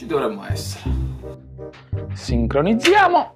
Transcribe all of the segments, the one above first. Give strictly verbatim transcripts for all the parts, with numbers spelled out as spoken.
Ci dovremmo essere. Sincronizziamo.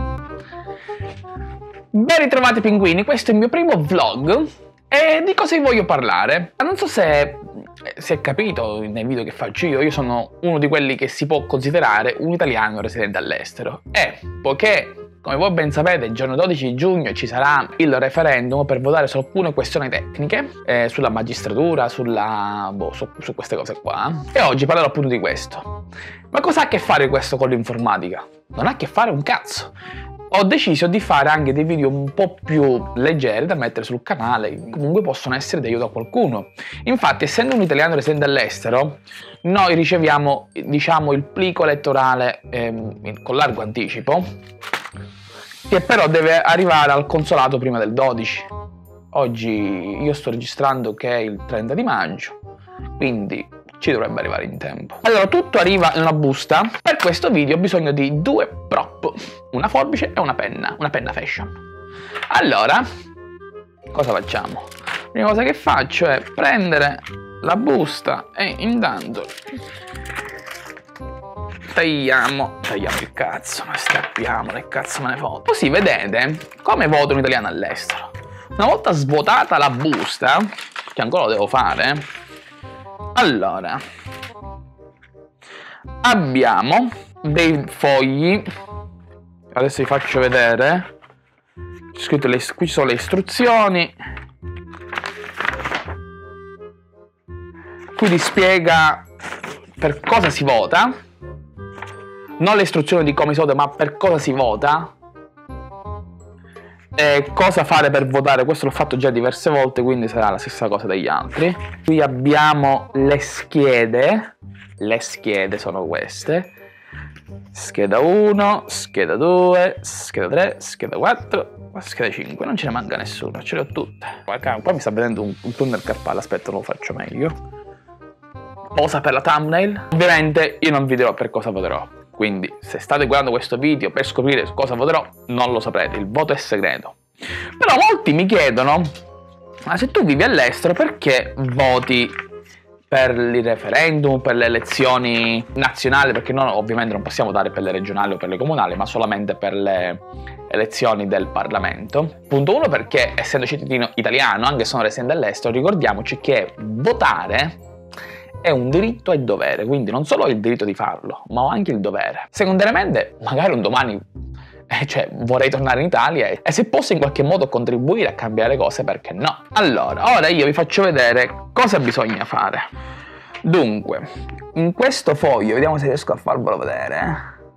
Ben ritrovati pinguini, questo è il mio primo vlog. E di cosa vi voglio parlare? Non so se si è capito nei video che faccio io, io sono uno di quelli che si può considerare un italiano residente all'estero. E poiché, come voi ben sapete, il giorno dodici giugno ci sarà il referendum per votare su alcune questioni tecniche, eh, sulla magistratura, sulla, boh, su, su queste cose qua. E oggi parlerò appunto di questo. Ma cosa ha a che fare questo con l'informatica? Non ha a che fare un cazzo. Ho deciso di fare anche dei video un po' più leggeri da mettere sul canale, che comunque possono essere di aiuto a qualcuno. Infatti, essendo un italiano residente all'estero, noi riceviamo, diciamo, il plico elettorale ehm, con largo anticipo, che però deve arrivare al consolato prima del dodici. Oggi io sto registrando che è il trenta di maggio, quindi ci dovrebbe arrivare in tempo. Allora, tutto arriva in una busta. Per questo video ho bisogno di due prop, una forbice e una penna, una penna fashion. Allora, cosa facciamo? La prima cosa che faccio è prendere la busta e intanto tagliamo, tagliamo il cazzo, ma strappiamo, che cazzo me ne foto. Così vedete come voto un italiano all'estero. Una volta svuotata la busta, che ancora lo devo fare, allora abbiamo dei fogli, adesso vi faccio vedere, c'è scritto le, qui ci sono le istruzioni, qui ti spiega per cosa si vota, non le istruzioni di come si vota, ma per cosa si vota e cosa fare per votare. Questo l'ho fatto già diverse volte, quindi sarà la stessa cosa degli altri. Qui abbiamo le schede, le schede sono queste: scheda uno, scheda due, scheda tre, scheda quattro, scheda cinque, non ce ne manca nessuno, ce le ho tutte. Qua mi sta vedendo un, un tunnel carpale, aspetta, lo faccio meglio. Posa per la thumbnail. Ovviamente io non vi dirò per cosa voterò, quindi se state guardando questo video per scoprire cosa voterò, non lo saprete, il voto è segreto. Però molti mi chiedono, ma se tu vivi all'estero perché voti per il referendum, per le elezioni nazionali? Perché noi ovviamente non possiamo votare per le regionali o per le comunali, ma solamente per le elezioni del Parlamento. Punto uno, perché essendo cittadino italiano, anche se sono residente all'estero, ricordiamoci che votare è un diritto e dovere, quindi non solo ho il diritto di farlo, ma ho anche il dovere. Secondariamente, magari un domani eh, cioè, vorrei tornare in Italia e, e se posso in qualche modo contribuire a cambiare cose, perché no? Allora, ora io vi faccio vedere cosa bisogna fare. Dunque, in questo foglio, vediamo se riesco a farvelo vedere,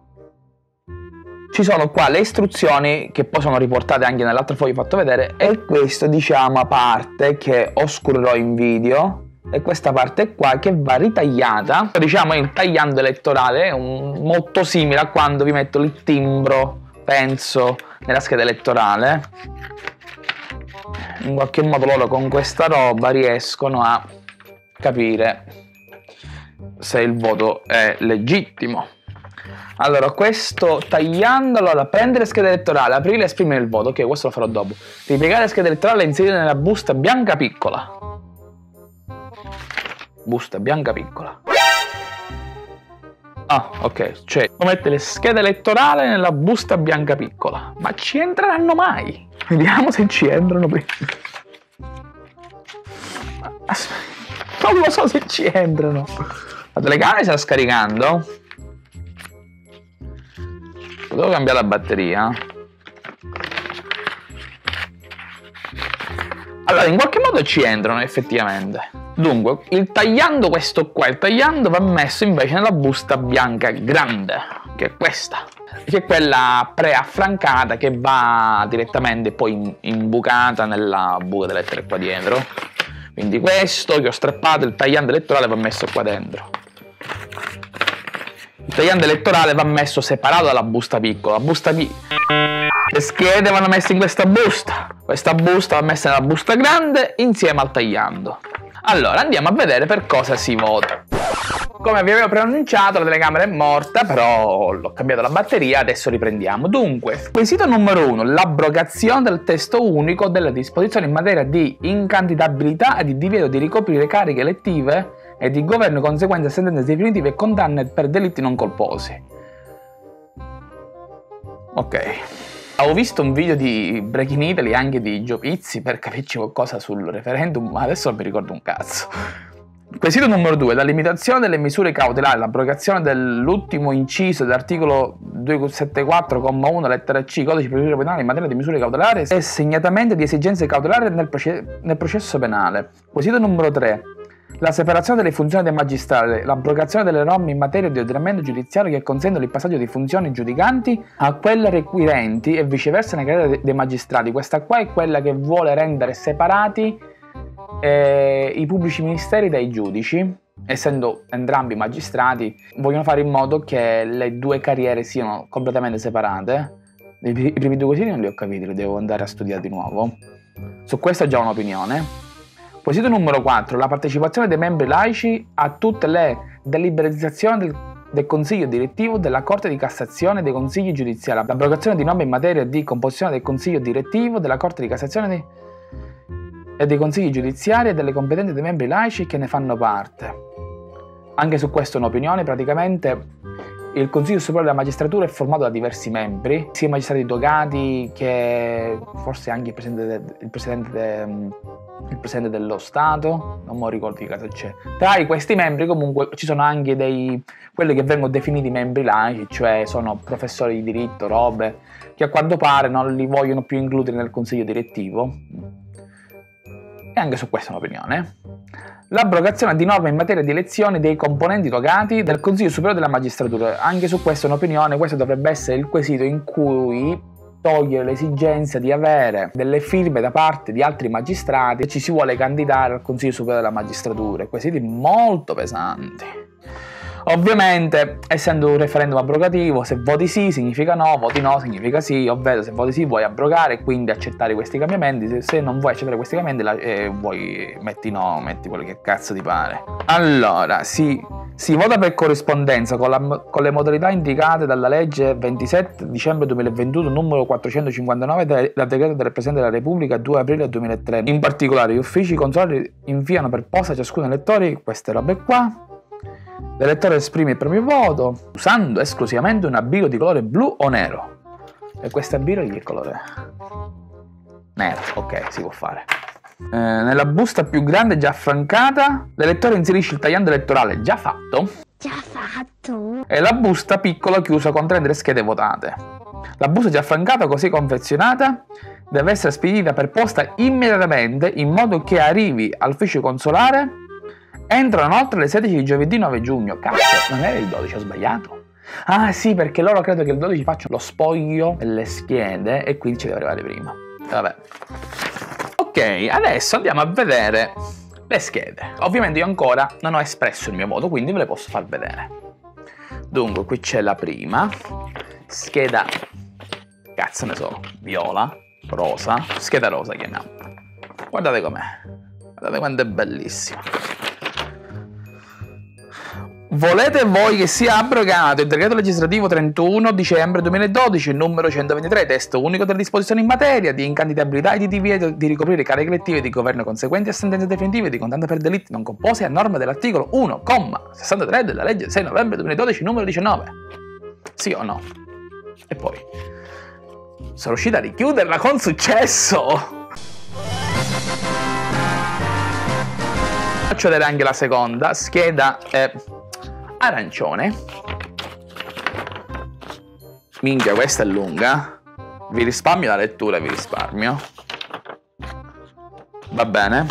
ci sono qua le istruzioni che poi sono riportate anche nell'altro foglio fatto vedere, e questo, diciamo, a parte che oscurerò in video. E questa parte qua che va ritagliata, diciamo il tagliando elettorale è un, molto simile a quando vi metto il timbro, penso, nella scheda elettorale. In qualche modo loro con questa roba riescono a capire se il voto è legittimo. Allora, questo tagliando, allora prendere scheda elettorale, aprire e esprimere il voto, ok, questo lo farò dopo. Ripiegare la scheda elettorale e inserire nella busta bianca piccola. Busta bianca piccola. Ah, ok, cioè mettere le schede elettorali nella busta bianca piccola. Ma ci entreranno mai? Vediamo se ci entrano prima. Non lo so se ci entrano. La telecamera sta scaricando. Devo cambiare la batteria. Allora, in qualche modo ci entrano effettivamente. Dunque, il tagliando questo qua, il tagliando va messo invece nella busta bianca grande, che è questa, che è quella preaffrancata che va direttamente poi imbucata nella buca delle lettere qua dietro. Quindi questo che ho strappato, il tagliando elettorale, va messo qua dentro. Il tagliando elettorale va messo separato dalla busta piccola. La busta piccola. Le schede vanno messe in questa busta. Questa busta va messa nella busta grande insieme al tagliando. Allora, andiamo a vedere per cosa si vota. Come vi avevo preannunciato, la telecamera è morta, però l'ho cambiato la batteria, adesso riprendiamo. Dunque, quesito numero uno, l'abrogazione del testo unico delle disposizioni in materia di incandidabilità e di divieto di ricoprire cariche elettive e di governo conseguenti a sentenze definitive e condanne per delitti non colposi. Ok. Avevo visto un video di Breaking Italy, anche di Gio Pizzi, per capirci qualcosa sul referendum, ma adesso non mi ricordo un cazzo. Quesito numero due. La limitazione delle misure cautelari, l'abrogazione dell'ultimo inciso dell'articolo duecentosettantaquattro comma uno lettera C codice di procedura penale in materia di misure cautelari e segnatamente di esigenze cautelari nel, proce nel processo penale. Quesito numero tre. La separazione delle funzioni dei magistrati, l'abrogazione delle norme in materia di ordinamento giudiziario che consentono il passaggio di funzioni giudicanti a quelle requirenti e viceversa nella carriera dei magistrati. Questa qua è quella che vuole rendere separati eh, i pubblici ministeri dai giudici, essendo entrambi magistrati, vogliono fare in modo che le due carriere siano completamente separate. I, I primi due quesiti non li ho capiti, li devo andare a studiare di nuovo. Su questo ho già un'opinione. Quesito numero quattro. La partecipazione dei membri laici a tutte le deliberazioni del, del Consiglio direttivo della Corte di Cassazione e dei Consigli giudiziari. L'abrogazione di norme in materia di composizione del Consiglio direttivo della Corte di Cassazione di, e dei Consigli giudiziari e delle competenze dei membri laici che ne fanno parte. Anche su questo un'opinione. Praticamente il Consiglio Superiore della Magistratura è formato da diversi membri, sia magistrati togati che forse anche il Presidente, de, il presidente, de, il presidente dello Stato, non mi ricordo che caso c'è. Tra questi membri comunque ci sono anche dei, quelli che vengono definiti membri laici, cioè sono professori di diritto, robe, che a quanto pare non li vogliono più includere nel Consiglio direttivo. E anche su questa è un'opinione. L'abrogazione di norme in materia di elezione dei componenti togati del Consiglio Superiore della Magistratura. Anche su questa è un'opinione. Questo dovrebbe essere il quesito in cui togliere l'esigenza di avere delle firme da parte di altri magistrati e ci si vuole candidare al Consiglio Superiore della Magistratura. Quesiti molto pesanti. Ovviamente, essendo un referendum abrogativo, se voti sì significa no, voti no significa sì, ovvero se voti sì vuoi abrogare e quindi accettare questi cambiamenti, se, se non vuoi accettare questi cambiamenti eh, vuoi metti no, metti quello che cazzo ti pare. Allora, si, si vota per corrispondenza con, la, con le modalità indicate dalla legge ventisette dicembre duemilaventuno numero quattrocentocinquantanove dal decreto del Presidente della Repubblica due aprile duemilatré. In particolare gli uffici consolari inviano per posta a ciascuno dei elettori queste robe qua. L'elettore esprime il proprio voto usando esclusivamente una biro di colore blu o nero. E questa biro di che colore? Nero, ok, si può fare. Eh, nella busta più grande già affrancata, l'elettore inserisce il tagliando elettorale già fatto. Già fatto? E la busta piccola chiusa contenente le schede votate. La busta già affrancata, così confezionata, deve essere spedita per posta immediatamente in modo che arrivi all'ufficio consolare entro inoltre le sedici di giovedì nove giugno. Cazzo, non era il dodici, ho sbagliato. Ah sì, perché loro credo che il dodici facciano lo spoglio delle schede e quindi ci deve arrivare prima. Vabbè. Ok, adesso andiamo a vedere le schede. Ovviamente io ancora non ho espresso il mio voto, quindi ve le posso far vedere. Dunque, qui c'è la prima. Scheda, cazzo ne so, viola, rosa. Scheda rosa chiamiamo. Guardate com'è. Guardate quanto è bellissima. Volete voi che sia abrogato il decreto legislativo trentuno dicembre duemiladodici, numero centoventitré, testo unico delle disposizioni in materia di incandidabilità e di divieto di ricoprire cariche elettive di governo conseguenti a sentenze definitive di condanna per delitti non composti a norma dell'articolo uno comma sessantatré della legge sei novembre duemiladodici, numero diciannove? Sì o no? E poi sono riuscito a richiuderla con successo! Faccio vedere anche la seconda scheda. Eh, arancione. Minchia, questa è lunga. Vi risparmio la lettura, vi risparmio. Va bene.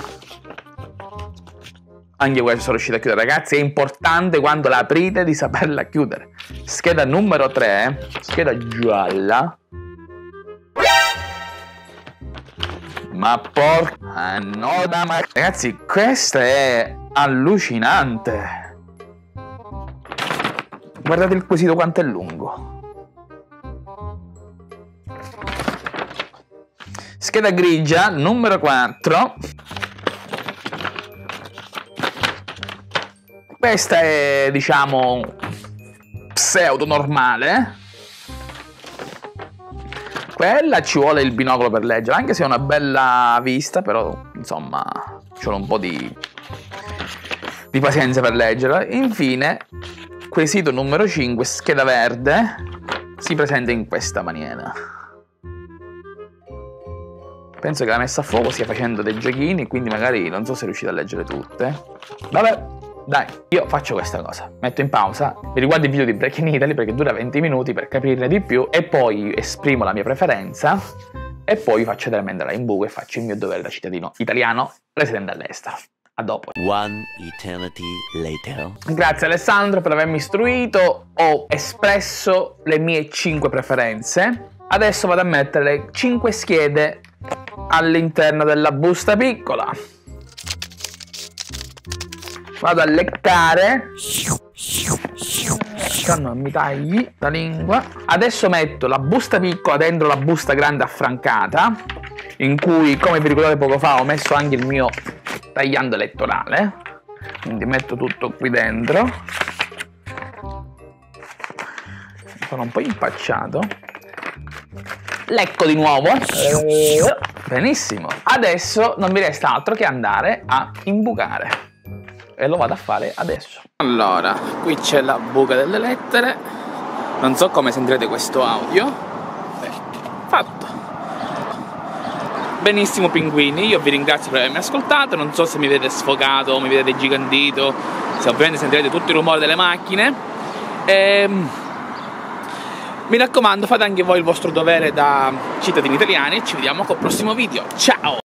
Anche questo sono riuscito a chiudere, ragazzi. È importante quando la aprite di saperla chiudere. Scheda numero tre. Scheda gialla. Ma porca no da ma... Ragazzi, questa è allucinante. Guardate il quesito quanto è lungo. Scheda grigia, numero quattro. Questa è, diciamo, pseudo normale. Quella ci vuole il binocolo per leggere, anche se è una bella vista, però, insomma, ci vuole un po' di... di pazienza per leggerla. Infine, quesito numero cinque, scheda verde, si presenta in questa maniera. Penso che la messa a fuoco stia facendo dei giochini, quindi magari non so se riuscite a leggere tutte. Vabbè, dai, io faccio questa cosa. Metto in pausa, mi riguardo il video di Breaking Italy perché dura venti minuti per capirne di più e poi esprimo la mia preferenza e poi faccio vedere Mandela in buco e faccio il mio dovere da cittadino italiano residente all'estero. A dopo. One eternity later. Grazie Alessandro per avermi istruito, ho espresso le mie cinque preferenze. Adesso vado a mettere le cinque schede all'interno della busta piccola. Vado a leccare. Non mi tagli la lingua. Adesso metto la busta piccola dentro la busta grande affrancata, in cui, come vi ricordate poco fa, ho messo anche il mio tagliando elettorale. Quindi metto tutto qui dentro. Sono un po' impacciato. Lecco di nuovo. Benissimo. Adesso non mi resta altro che andare a imbucare. E lo vado a fare adesso. Allora, qui c'è la buca delle lettere. Non so come sentirete questo audio. Beh, fatto. Benissimo pinguini, io vi ringrazio per avermi ascoltato. Non so se mi vedete sfogato o mi vedete gigantito, se ovviamente sentirete tutto il rumore delle macchine. Ehm... Mi raccomando, fate anche voi il vostro dovere da cittadini italiani e ci vediamo col prossimo video. Ciao!